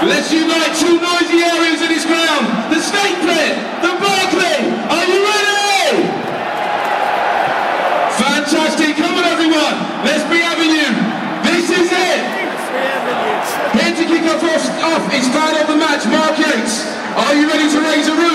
Let's unite two noisy areas in this ground. The State Pit, the Berkeley. Are you ready? Fantastic. Come on, everyone. Let's be Avenue. This is it. Here to kick off is fan of the match, Mark Yates. Are you ready to raise a room?